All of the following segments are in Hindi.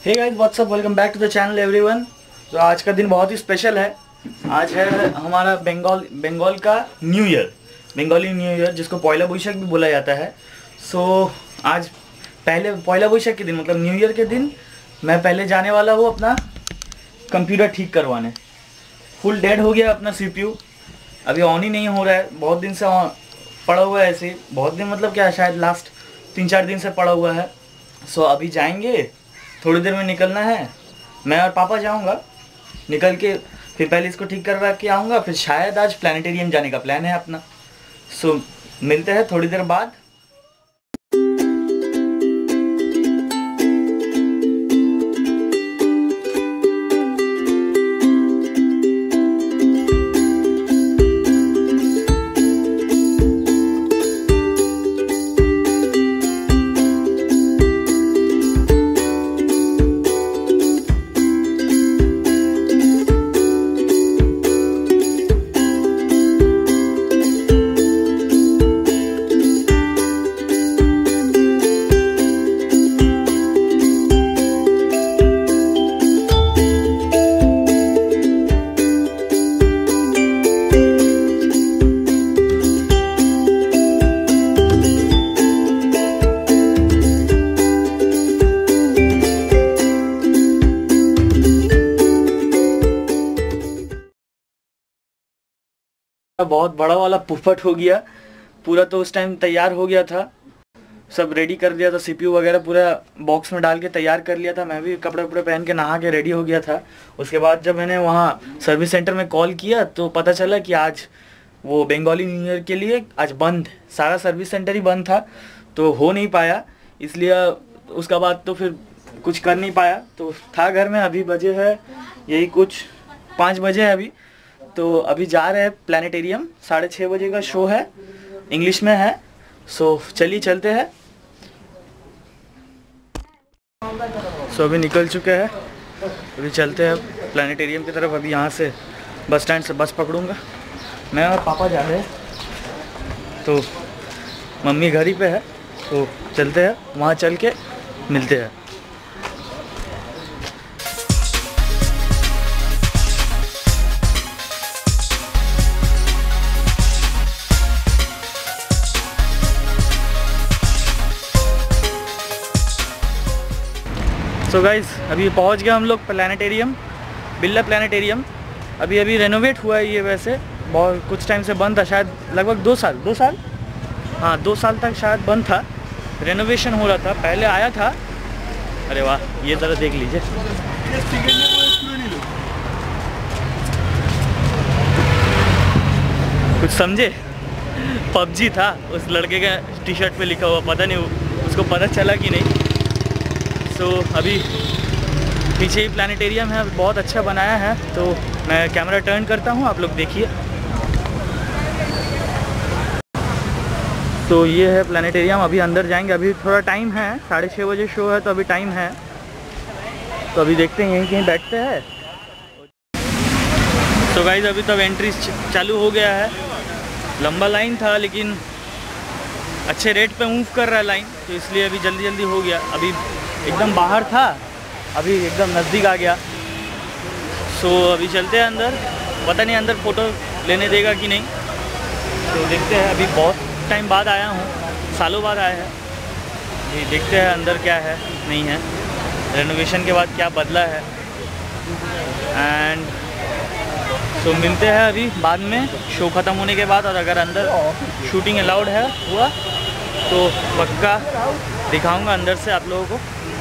Hey guys what's up, welcome back to the channel everyone. तो आज का दिन बहुत ही स्पेशल है। आज है हमारा बंगाल का new year, Bengali new year, जिसको पोयला बैशाख भी बोला जाता है। आज पहले पोयला बैशाख के दिन, मतलब न्यू ईयर के दिन, मैं पहले जाने वाला हूँ अपना कंप्यूटर ठीक करवाने। फुल डेड हो गया अपना CPU, अभी ऑन ही नहीं हो रहा है। बहुत दिन से पड़ा हुआ है ऐसे ही, बहुत दिन मतलब क्या, शायद लास्ट 3-4 दिन से पड़ा हुआ है। अभी जाएंगे, थोड़ी देर में निकलना है। मैं और पापा जाऊंगा, निकल के फिर पहले इसको ठीक करवा के आऊँगा, फिर शायद आज प्लानिटेरियम जाने का प्लान है अपना। मिलते हैं थोड़ी देर बाद। बहुत बड़ा वाला पुफट हो गया पूरा, तो उस टाइम तैयार हो गया था, सब रेडी कर दिया था। CPU वगैरह पूरा बॉक्स में डाल के तैयार कर लिया था। मैं भी कपड़े वपड़े पहन के नहा के रेडी हो गया था। उसके बाद जब मैंने वहाँ सर्विस सेंटर में कॉल किया तो पता चला कि आज वो बंगाली न्यू ईयर के लिए आज बंद, सारा सर्विस सेंटर ही बंद था, तो हो नहीं पाया। इसलिए उसका बाद तो फिर कुछ कर नहीं पाया, तो था घर में। अभी बजे है यही कुछ 5 बजे है अभी। तो अभी जा रहे हैं प्लानिटेरियम, 6:30 बजे का शो है, इंग्लिश में है। चलिए चलते हैं। अभी निकल चुके हैं, अभी चलते हैं प्लानिटेरियम की तरफ। अभी यहाँ से बस स्टैंड से बस पकड़ूंगा। मैं और पापा जा रहे हैं, तो मम्मी घर ही पे है, तो चलते हैं वहाँ, चल के मिलते हैं। गाइस अभी पहुंच गए हम लोग प्लानिटेरियम, बिरला प्लानिटेरियम। अभी रेनोवेट हुआ है ये, वैसे बहुत कुछ टाइम से बंद था, शायद लगभग 2 साल, हाँ 2 साल तक शायद बंद था। रेनोवेशन हो रहा था, पहले आया था। अरे वाह, ये ज़रा देख लीजिए। कुछ समझे? PUBG था उस लड़के का T-शर्ट पे लिखा हुआ, पता नहीं उसको पता चला कि नहीं। अभी पीछे ही प्लानिटेरियम है, बहुत अच्छा बनाया है। तो मैं कैमरा टर्न करता हूँ, आप लोग देखिए। तो ये है प्लानिटेरियम, अभी अंदर जाएंगे। अभी थोड़ा टाइम है, 6:30 बजे शो है, तो अभी टाइम है। तो अभी देखते हैं, यहीं कहीं बैठते हैं। तो गाइस अभी तब एंट्री चालू हो गया है। लंबा लाइन था, लेकिन अच्छे रेट पे मूव कर रहा है लाइन, तो इसलिए अभी जल्दी हो गया। अभी एकदम बाहर था, अभी एकदम नज़दीक आ गया। अभी चलते हैं अंदर। पता नहीं अंदर फ़ोटो लेने देगा कि नहीं, तो देखते हैं। अभी बहुत टाइम बाद आया हूँ, सालों बाद आया है। ये देखते हैं अंदर क्या है नहीं है, रेनोवेशन के बाद क्या बदला है। एंड मिलते हैं अभी बाद में, शो ख़त्म होने के बाद। और अगर अंदर शूटिंग अलाउड है हुआ तो पक्का दिखाऊंगा अंदर से आप लोगों को।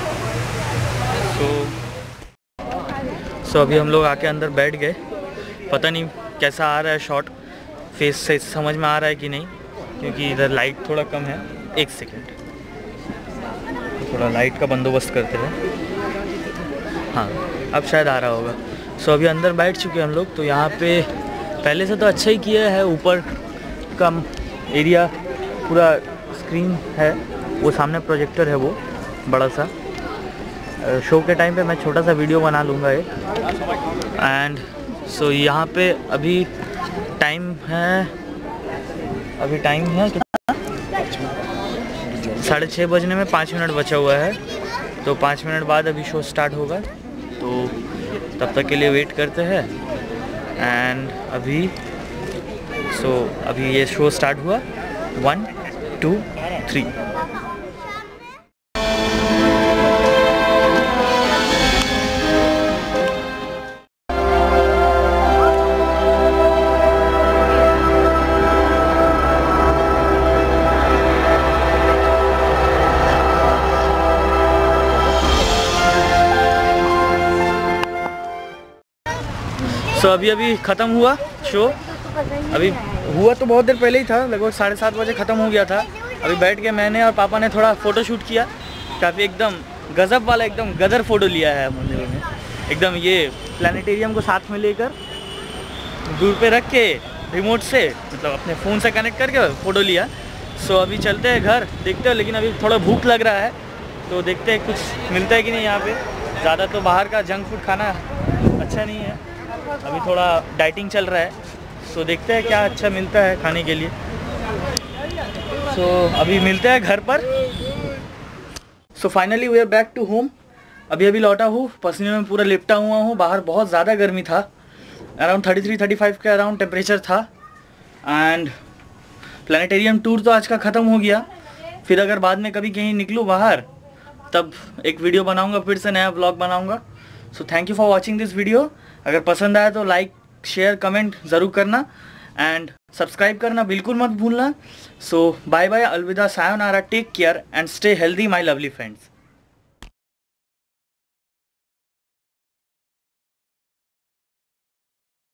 अभी हम लोग आके अंदर बैठ गए। पता नहीं कैसा आ रहा है शॉट, फेस से समझ में आ रहा है कि नहीं, क्योंकि इधर लाइट थोड़ा कम है। 1 सेकेंड, तो थोड़ा लाइट का बंदोबस्त करते हैं। हाँ अब शायद आ रहा होगा। अभी अंदर बैठ चुके हैं हम लोग। तो यहाँ पे पहले से तो अच्छा ही किया है, ऊपर का एरिया पूरा स्क्रीन है, वो सामने प्रोजेक्टर है वो बड़ा सा। शो के टाइम पे मैं छोटा सा वीडियो बना लूँगा ये। एंड यहाँ पे अभी टाइम है कितना, 6:30 बजने में 5 मिनट बचा हुआ है। तो 5 मिनट बाद अभी शो स्टार्ट होगा, तो तब तक के लिए वेट करते हैं। एंड अभी ये शो स्टार्ट हुआ। 1 2 3। सो अभी ख़त्म हुआ शो। अभी हुआ तो बहुत देर पहले ही था, लगभग 7:30 बजे ख़त्म हो गया था। अभी बैठ के मैंने और पापा ने थोड़ा फ़ोटो शूट किया, काफ़ी एकदम गज़ब वाला एकदम गदर फ़ोटो लिया है मंदिर में। एकदम ये प्लानिटेरियम को साथ में लेकर दूर पे रख के रिमोट से, मतलब अपने फ़ोन से कनेक्ट करके फ़ोटो लिया। सो अभी चलते हैं घर, देखते हैं। लेकिन अभी थोड़ा भूख लग रहा है, तो देखते हैं कुछ मिलता है कि नहीं यहाँ पे। ज़्यादा तो बाहर का जंक फूड खाना अच्छा नहीं है, अभी थोड़ा डाइटिंग चल रहा है। सो देखते हैं क्या अच्छा मिलता है खाने के लिए। सो अभी मिलते हैं घर पर। So finally we are back to home. अभी लौटा हूँ, पसीने में पूरा लिपटा हुआ हूँ। बाहर बहुत ज़्यादा गर्मी था, अराउंड 33-35 के अराउंड टेम्परेचर था। एंड प्लानिटेरियम टूर तो आज का ख़त्म हो गया। फिर अगर बाद में कभी कहीं निकलूँ बाहर, तब एक वीडियो बनाऊँगा, फिर से नया व्लॉग बनाऊँगा। So thank you for watching this video. अगर पसंद आया तो लाइक शेयर कमेंट ज़रूर करना, एंड सब्सक्राइब करना बिल्कुल मत भूलना। सो बाय बाय, अलविदा, सायोनारा, take care and stay healthy my lovely friends.